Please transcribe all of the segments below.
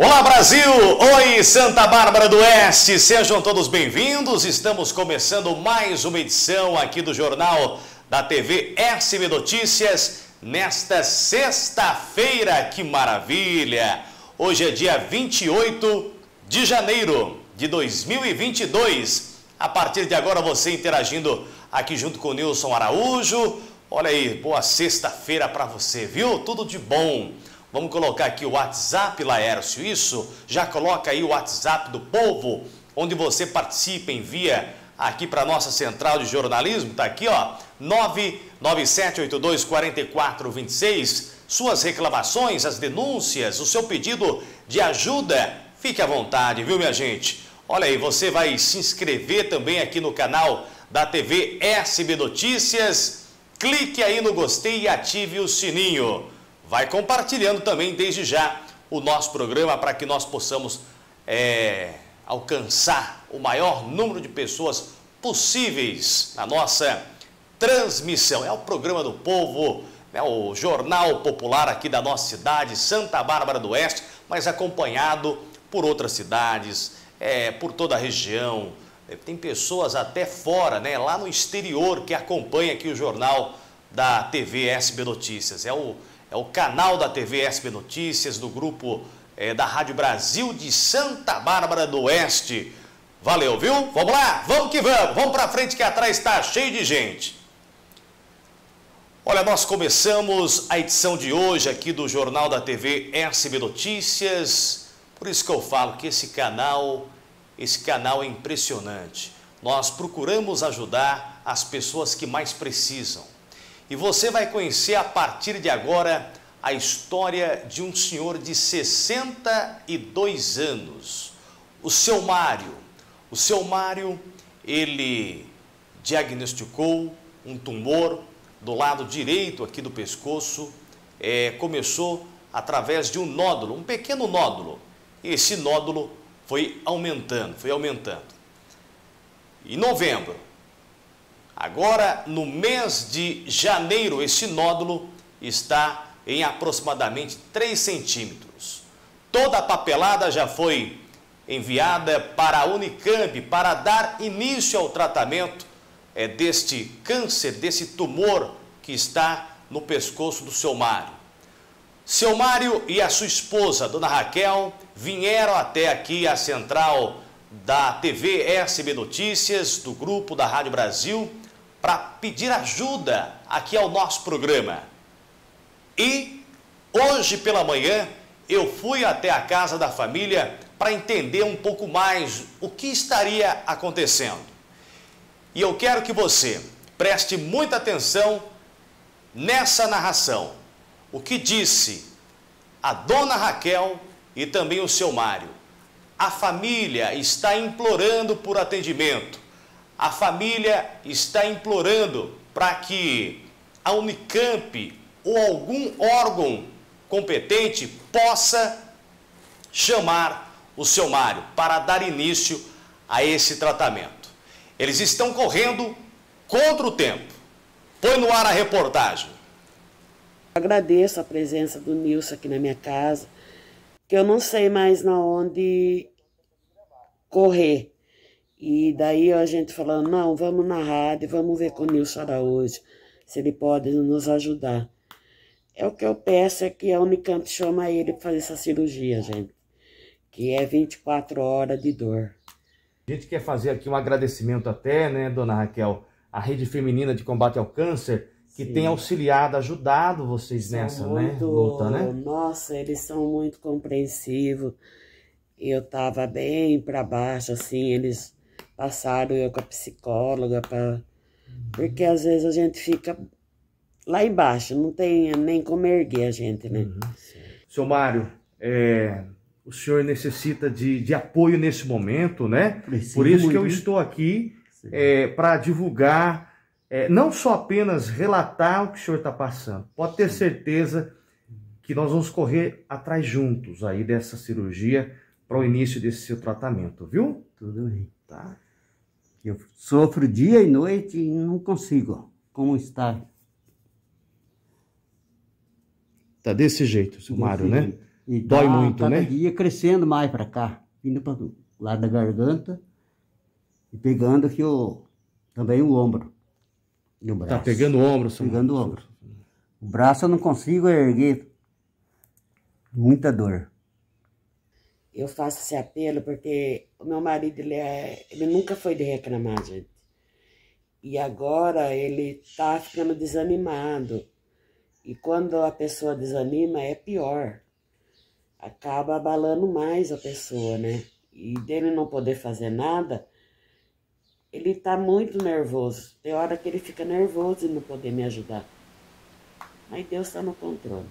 Olá Brasil, oi Santa Bárbara do Oeste, sejam todos bem-vindos. Estamos começando mais uma edição aqui do Jornal da TV SB Notícias nesta sexta-feira, que maravilha! Hoje é dia 28 de janeiro de 2022. A partir de agora você interagindo aqui junto com o Nilson Araújo. Olha aí, boa sexta-feira para você, viu? Tudo de bom. Vamos colocar aqui o WhatsApp, Laércio, isso? Já coloca aí o WhatsApp do povo, onde você participa, envia aqui para a nossa central de jornalismo, tá aqui, ó, 997824426. Suas reclamações, as denúncias, o seu pedido de ajuda, fique à vontade, viu, minha gente? Olha aí, você vai se inscrever também aqui no canal da TV SB Notícias, clique aí no gostei e ative o sininho. Vai compartilhando também desde já o nosso programa para que nós possamos alcançar o maior número de pessoas possíveis na nossa transmissão. É o programa do povo, é o Jornal Popular aqui da nossa cidade, Santa Bárbara do Oeste, mas acompanhado por outras cidades, por toda a região. Tem pessoas até fora, né, lá no exterior, que acompanham aqui o Jornal da TV SB Notícias. É o canal da TV SB Notícias, do grupo da Rádio Brasil de Santa Bárbara do Oeste. Valeu, viu? Vamos lá, vamos que vamos. Vamos para frente que atrás está cheio de gente. Olha, nós começamos a edição de hoje aqui do Jornal da TV SB Notícias. Por isso que eu falo que esse canal é impressionante. Nós procuramos ajudar as pessoas que mais precisam. E você vai conhecer a partir de agora a história de um senhor de 62 anos, o seu Mário. O seu Mário, ele diagnosticou um tumor do lado direito aqui do pescoço, começou através de um nódulo, um pequeno nódulo. E esse nódulo foi aumentando. Em novembro, agora, no mês de janeiro, esse nódulo está em aproximadamente 3 centímetros. Toda a papelada já foi enviada para a Unicamp para dar início ao tratamento deste câncer, desse tumor que está no pescoço do seu Mário. Seu Mário e a sua esposa, dona Raquel, vieram até aqui a central da TV SB Notícias, do grupo da Rádio Brasil, para pedir ajuda aqui ao nosso programa. E hoje pela manhã eu fui até a casa da família para entender um pouco mais o que estaria acontecendo. E eu quero que você preste muita atenção nessa narração. O que disse a dona Raquel e também o seu Mário. A família está implorando por atendimento. A família está implorando para que a Unicamp ou algum órgão competente possa chamar o seu Mário para dar início a esse tratamento. Eles estão correndo contra o tempo. Põe no ar a reportagem. Agradeço a presença do Nilson aqui na minha casa, que eu não sei mais na onde correr. E daí a gente falando, não, vamos na rádio, vamos ver com o Nilson Araújo, se ele pode nos ajudar. É o que eu peço, é que a Unicamp chama ele para fazer essa cirurgia, gente, que é 24 horas de dor. A gente quer fazer aqui um agradecimento até, né, dona Raquel, à Rede Feminina de Combate ao Câncer, que tem auxiliado, ajudado vocês nessa, luta, né? Nossa, eles são muito compreensivos. Eu tava bem para baixo, assim, eles passaram eu com a psicóloga, porque às vezes a gente fica lá embaixo, não tem nem como erguer a gente, né? Seu Mário, o senhor necessita de apoio nesse momento, né? Por isso que eu estou aqui para divulgar, não só apenas relatar o que o senhor está passando. Pode ter certeza que nós vamos correr atrás juntos aí dessa cirurgia para o início desse seu tratamento, viu? Tudo bem. Tá. Eu sofro dia e noite e não consigo. Como está? Tá desse jeito, seu Mário, né? E Dói muito, cada né? dia crescendo mais para cá, indo para o lado da garganta e pegando aqui também o ombro. E o braço. Tá pegando o ombro, seu Pegando o ombro. O braço eu não consigo erguer. Muita dor. Eu faço esse apelo porque o meu marido, ele nunca foi de reclamar, gente. E agora ele tá ficando desanimado. E quando a pessoa desanima, é pior. Acaba abalando mais a pessoa, né? E dele não poder fazer nada, ele tá muito nervoso. Tem hora que ele fica nervoso e não poder me ajudar. Mas Deus está no controle.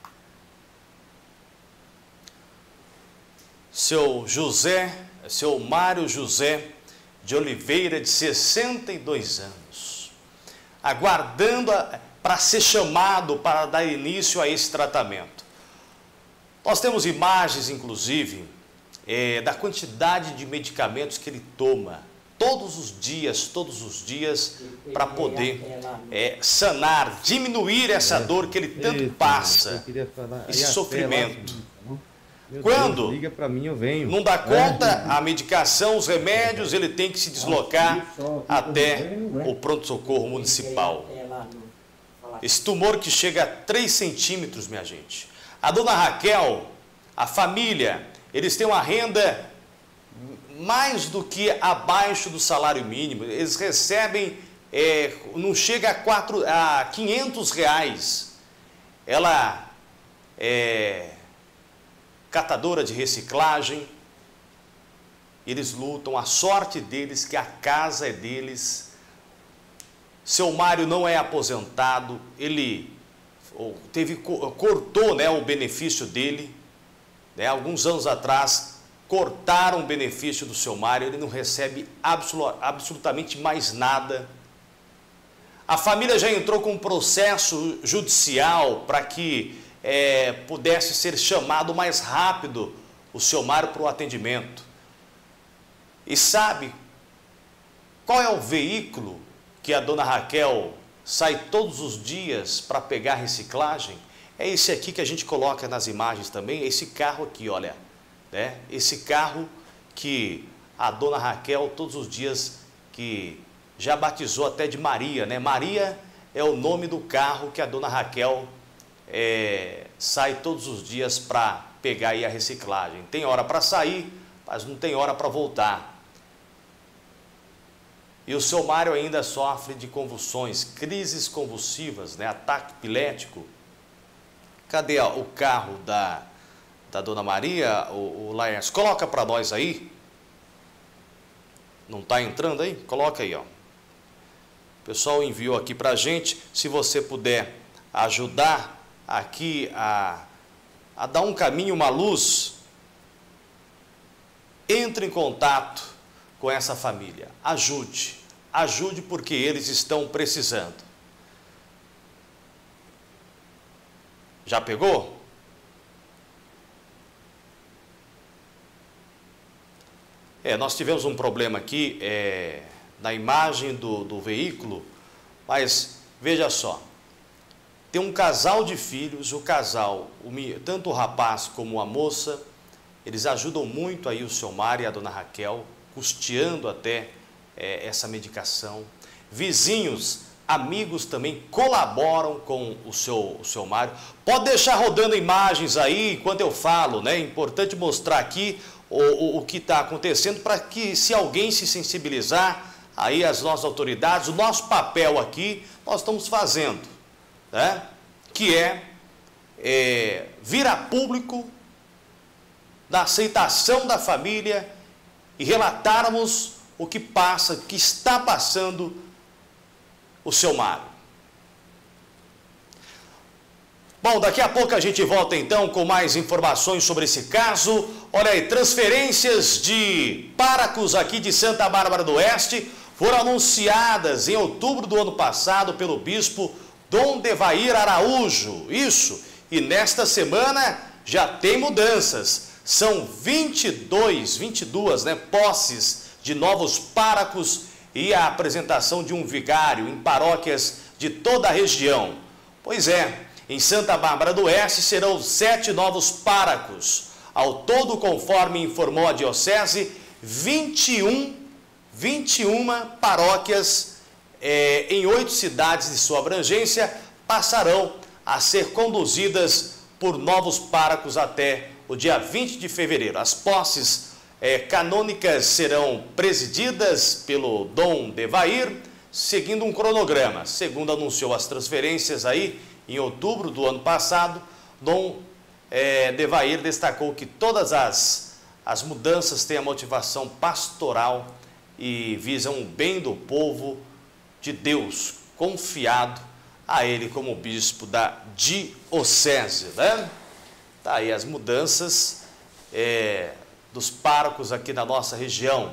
Seu Mário José de Oliveira, de 62 anos, aguardando para ser chamado para dar início a esse tratamento. Nós temos imagens, inclusive, da quantidade de medicamentos que ele toma todos os dias, para poder sanar, diminuir essa dor que ele tanto passa, esse sofrimento. Quando liga para mim, eu venho. Não dá conta a medicação, os remédios, ele tem que se deslocar até o pronto-socorro municipal. Esse tumor que chega a 3 centímetros, minha gente. A dona Raquel, a família, eles têm uma renda mais do que abaixo do salário mínimo. Eles recebem, não chega a 500 reais. Ela é catadora de reciclagem. Eles lutam, a sorte deles que a casa é deles. Seu Mário não é aposentado, ele cortou, né, o benefício dele, né, alguns anos atrás cortaram o benefício do seu Mário, ele não recebe absolutamente mais nada. A família já entrou com um processo judicial para que pudesse ser chamado mais rápido o seu Mário para o atendimento. E sabe qual é o veículo que a dona Raquel sai todos os dias para pegar reciclagem? É esse aqui que a gente coloca nas imagens também, esse carro aqui, olha, né? Esse carro que a dona Raquel todos os dias, que já batizou até de Maria, né? Maria é o nome do carro que a dona Raquel sai todos os dias para pegar aí a reciclagem. Tem hora para sair, mas não tem hora para voltar. E o seu Mário ainda sofre de convulsões, crises convulsivas, né? Ataque epilético. Cadê o carro da dona Maria, o Laércio? Coloca para nós aí. Não está entrando aí? Coloca aí, ó. O pessoal enviou aqui para a gente. Se você puder ajudar aqui a dar um caminho, uma luz, entre em contato com essa família. Ajude porque eles estão precisando. Já pegou? Nós tivemos um problema aqui na imagem do veículo, mas veja só, tem um casal de filhos, o casal, tanto o rapaz como a moça, eles ajudam muito aí o seu Mário e a dona Raquel, custeando até essa medicação. Vizinhos, amigos também colaboram com o seu Mário. Pode deixar rodando imagens aí enquanto eu falo, né? É importante mostrar aqui o que está acontecendo para que, se alguém se sensibilizar, aí as nossas autoridades, o nosso papel aqui, nós estamos fazendo, né? Que vir a público da aceitação da família e relatarmos o que passa, o que está passando o seu Mário. Bom, daqui a pouco a gente volta então com mais informações sobre esse caso. Olha aí, transferências de párocos aqui de Santa Bárbara do Oeste foram anunciadas em outubro do ano passado pelo bispo Dom Devair Araújo. Isso, e nesta semana já tem mudanças. São 22, né, posses de novos párocos e a apresentação de um vigário em paróquias de toda a região. Pois é, Em Santa Bárbara do Oeste serão 7 novos párocos. Ao todo, conforme informou a Diocese, 21 paróquias em 8 cidades de sua abrangência passarão a ser conduzidas por novos párocos até o dia 20 de fevereiro. As posses canônicas serão presididas pelo Dom Devair, seguindo um cronograma. Segundo anunciou as transferências aí em outubro do ano passado, Dom Devair destacou que todas as mudanças têm a motivação pastoral e visam o bem do povo de Deus, confiado a ele como bispo da diocese, né? Tá aí as mudanças dos párocos aqui na nossa região.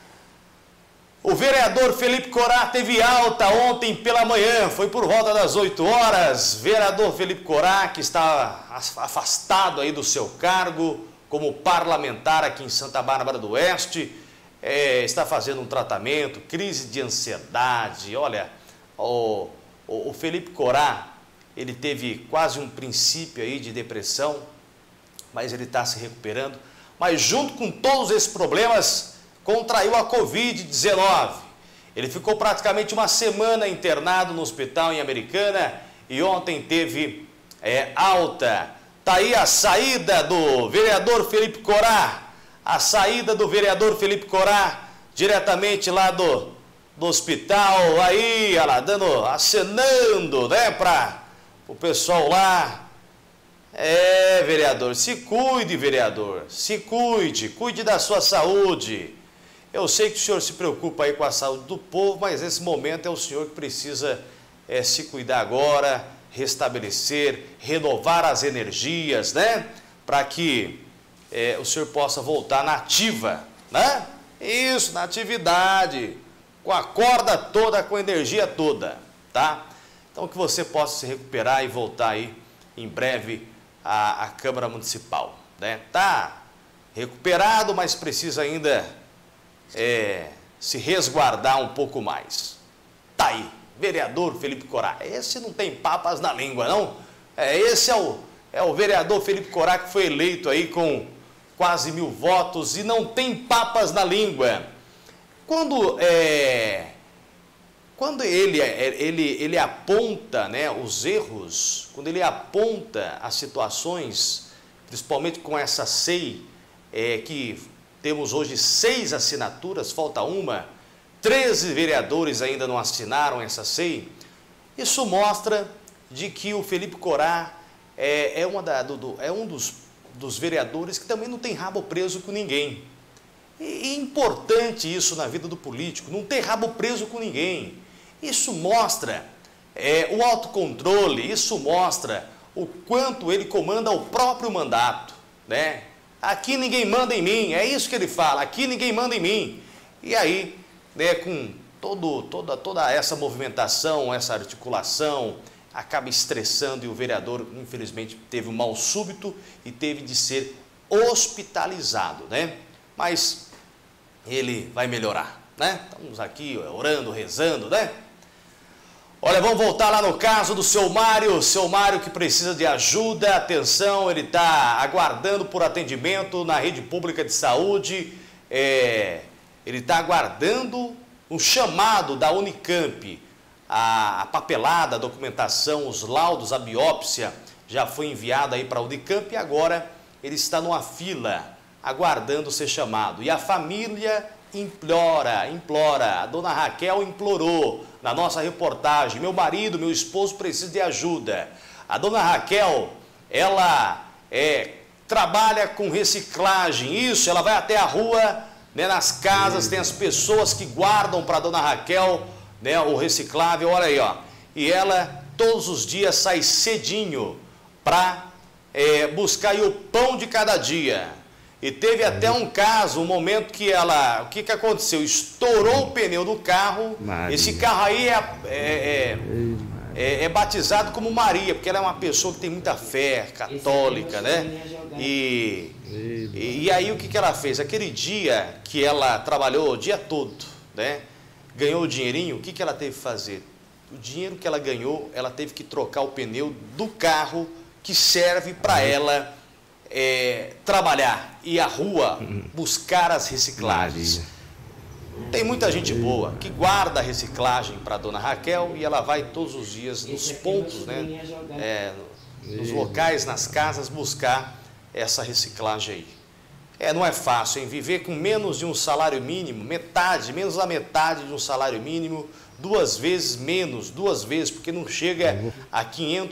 O vereador Felipe Corá teve alta ontem pela manhã, foi por volta das 8 horas. Vereador Felipe Corá, que está afastado aí do seu cargo como parlamentar aqui em Santa Bárbara do Oeste, está fazendo um tratamento, crise de ansiedade. Olha, o Felipe Corá, ele teve quase um princípio aí de depressão, mas ele está se recuperando. Mas junto com todos esses problemas, contraiu a Covid-19. Ele ficou praticamente uma semana internado no hospital em Americana e ontem teve alta. Está aí a saída do vereador Felipe Corá. A saída do vereador Felipe Corá, diretamente lá do hospital, aí, olha lá, acenando, né, para o pessoal lá. Vereador, se cuide, vereador, se cuide da sua saúde. Eu sei que o senhor se preocupa aí com a saúde do povo, mas nesse momento é o senhor que precisa se cuidar agora, restabelecer, renovar as energias, né? Para que o senhor possa voltar na ativa, né? Isso, na atividade, com a corda toda, com a energia toda, tá? Então que você possa se recuperar e voltar aí em breve à Câmara Municipal, né? Tá recuperado, mas precisa ainda se resguardar um pouco mais. Tá aí, vereador Felipe Corá. Esse não tem papas na língua, não? Esse é o vereador Felipe Corá, que foi eleito aí com quase 1000 votos e não tem papas na língua. Quando ele aponta, né, os erros, quando ele aponta as situações, principalmente com essa SEI, que temos hoje 6 assinaturas, falta uma, 13 vereadores ainda não assinaram essa SEI. Isso mostra de que o Felipe Corá é um dos vereadores que também não tem rabo preso com ninguém. E é importante isso na vida do político, não ter rabo preso com ninguém. Isso mostra o autocontrole, isso mostra o quanto ele comanda o próprio mandato, né? Aqui ninguém manda em mim, é isso que ele fala, aqui ninguém manda em mim. E aí, né, com toda essa movimentação, essa articulação, acaba estressando e o vereador, infelizmente, teve um mal súbito e teve de ser hospitalizado, né? Mas ele vai melhorar, né? Estamos aqui orando, rezando, né? Olha, vamos voltar lá no caso do seu Mário que precisa de ajuda, atenção, ele está aguardando por atendimento na rede pública de saúde, ele está aguardando um chamado da Unicamp, a papelada, a documentação, os laudos, a biópsia já foi enviada aí para a Unicamp e agora ele está numa fila, aguardando ser chamado. E a família implora, a dona Raquel implorou na nossa reportagem, meu marido, meu esposo precisa de ajuda. A dona Raquel, ela trabalha com reciclagem, isso, ela vai até a rua, né, nas casas, tem as pessoas que guardam para a dona Raquel, né, o reciclável, olha aí, ó. E ela todos os dias sai cedinho para buscar aí o pão de cada dia. E teve até um caso, um momento que ela, o que aconteceu? Estourou o pneu do carro. Maria. Esse carro aí é batizado como Maria, porque ela é uma pessoa que tem muita fé católica, né? E aí o que ela fez? Aquele dia que ela trabalhou o dia todo, né? Ganhou o dinheirinho, o que ela teve que fazer? O dinheiro que ela ganhou, ela teve que trocar o pneu do carro que serve para ela trabalhar, ir à rua, buscar as reciclagens. Tem muita gente boa que guarda a reciclagem para a dona Raquel e ela vai todos os dias nos pontos, né, nos locais, nas casas, buscar essa reciclagem aí. Não é fácil, hein? Viver com menos de um salário mínimo, menos da metade de um salário mínimo, 2 vezes menos, 2 vezes, porque não chega a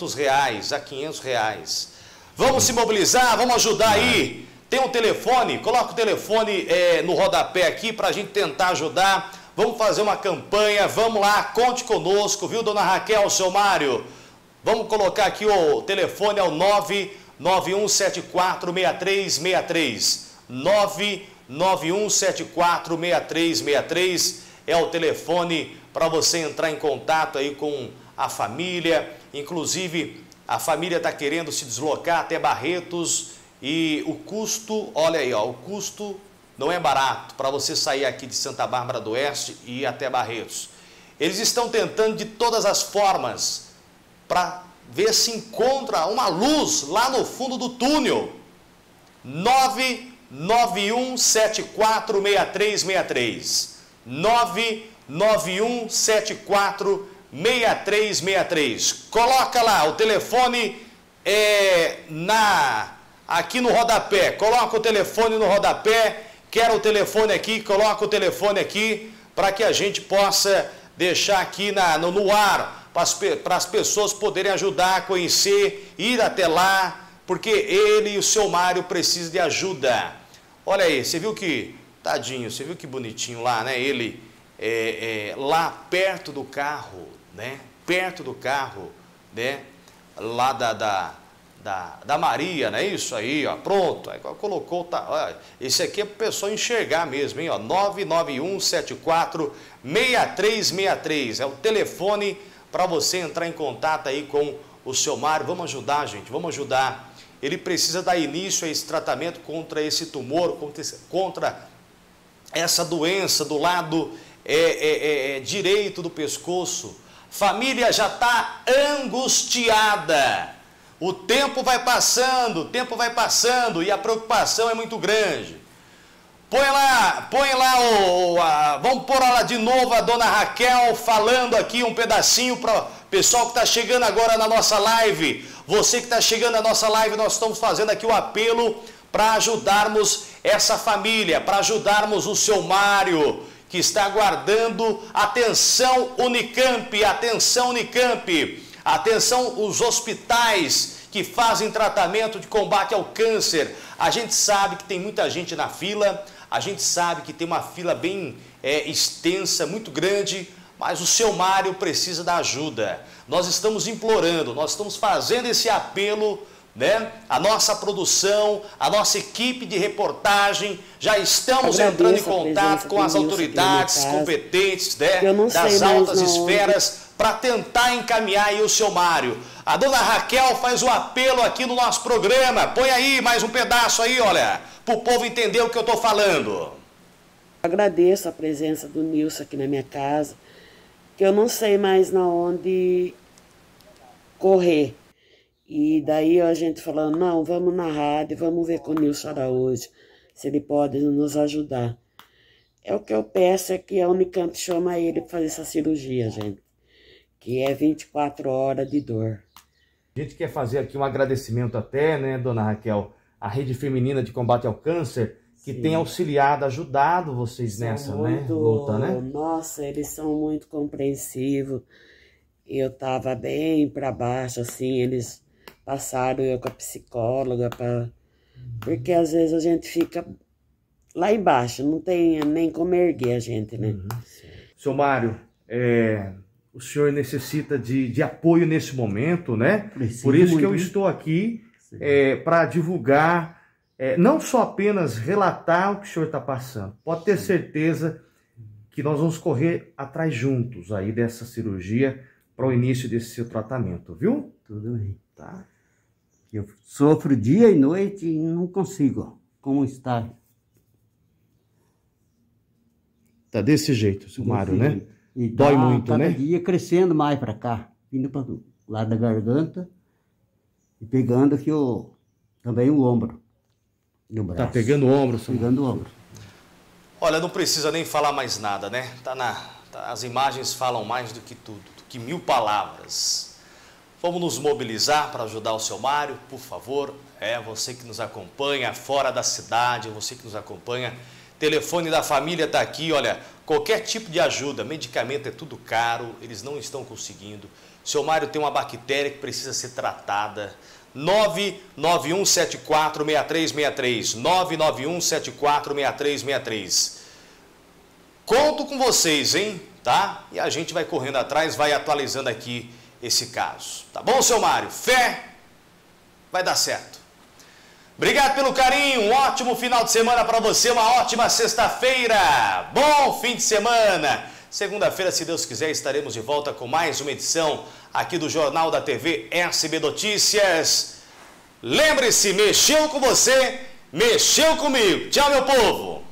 R$500, Vamos se mobilizar, vamos ajudar aí. Tem um telefone, coloca o telefone no rodapé aqui para a gente tentar ajudar. Vamos fazer uma campanha, vamos lá, conte conosco, viu, dona Raquel, seu Mário? Vamos colocar aqui o telefone, é o 991746363. 991746363 é o telefone para você entrar em contato aí com a família. Inclusive, a família está querendo se deslocar até Barretos e o custo, olha aí, ó, o custo não é barato para você sair aqui de Santa Bárbara do Oeste e ir até Barretos. Eles estão tentando de todas as formas para ver se encontra uma luz lá no fundo do túnel. 991746363. 991746363. Coloca lá o telefone aqui no rodapé. Coloca o telefone no rodapé. Quero o telefone aqui, coloca o telefone aqui para que a gente possa deixar aqui no ar para as pessoas poderem ajudar a conhecer, ir até lá, porque ele e o seu Mário precisam de ajuda. Olha aí, você viu que, tadinho, você viu que bonitinho lá, né? Ele lá perto do carro, né? Perto do carro, né? Lá da Maria, não é isso aí, ó, pronto, aí colocou, ó, esse aqui é para o pessoal enxergar mesmo, hein, ó, 991746363, é o telefone para você entrar em contato aí com o seu Mário. Vamos ajudar, gente, vamos ajudar. Ele precisa dar início a esse tratamento contra esse tumor, contra essa doença do lado direito do pescoço. Família já está angustiada. O tempo vai passando e a preocupação é muito grande. Põe lá, vamos pôr lá de novo a dona Raquel falando aqui um pedacinho para o pessoal que está chegando agora na nossa live. Você que está chegando na nossa live, nós estamos fazendo aqui o apelo para ajudarmos essa família, para ajudarmos o seu Mário, que está aguardando. Atenção Unicamp, atenção Unicamp, atenção os hospitais que fazem tratamento de combate ao câncer. A gente sabe que tem muita gente na fila, a gente sabe que tem uma fila bem extensa, muito grande, mas o seu Mário precisa da ajuda. Nós estamos implorando, nós estamos fazendo esse apelo, né? A nossa produção, a nossa equipe de reportagem, já estamos entrando em contato com as autoridades competentes, né, das altas esferas para tentar encaminhar aí o seu Mário. A dona Raquel faz o apelo aqui no nosso programa. Põe aí mais um pedaço aí, olha, para o povo entender o que eu estou falando. Agradeço a presença do Nilson aqui na minha casa, que eu não sei mais na onde correr. E daí a gente falando, não, vamos na rádio, vamos ver com o Nilson Araújo, se ele pode nos ajudar. O que eu peço é que a Unicamp chama ele para fazer essa cirurgia, gente, que é 24 horas de dor. A gente quer fazer aqui um agradecimento até, né, dona Raquel, à Rede Feminina de Combate ao Câncer, que tem auxiliado, ajudado vocês nessa, né, luta, né? Nossa, eles são muito compreensivos. Eu tava bem para baixo, assim, eles passaram eu com a psicóloga, porque às vezes a gente fica lá embaixo, não tem nem como erguer a gente, né? Seu Mário, o senhor necessita de apoio nesse momento, né? Por isso que eu estou aqui para divulgar, não só apenas relatar o que o senhor está passando. Pode ter certeza que nós vamos correr atrás juntos aí dessa cirurgia para o início desse seu tratamento, viu? Tudo bem. Tá. Eu sofro dia e noite e não consigo. Como está? Tá desse jeito, seu Mário, né? E Dói muito, cada né? dia crescendo mais para cá, vindo para o lado da garganta e pegando aqui também o ombro. No braço. Tá pegando o ombro, senhor. Pegando o ombro. Olha, não precisa nem falar mais nada, né? As imagens falam mais do que tudo, do que 1000 palavras. Vamos nos mobilizar para ajudar o seu Mário, por favor. Você que nos acompanha fora da cidade, você que nos acompanha. Telefone da família está aqui, olha, qualquer tipo de ajuda, medicamento é tudo caro, eles não estão conseguindo. O seu Mário tem uma bactéria que precisa ser tratada. 991746363, 991746363. Conto com vocês, hein? Tá? E a gente vai correndo atrás, vai atualizando aqui esse caso. Tá bom, seu Mário? Fé, vai dar certo. Obrigado pelo carinho, um ótimo final de semana para você, uma ótima sexta-feira. Bom fim de semana. Segunda-feira, se Deus quiser, estaremos de volta com mais uma edição aqui do Jornal da TV SB Notícias. Lembre-se, mexeu com você, mexeu comigo. Tchau, meu povo.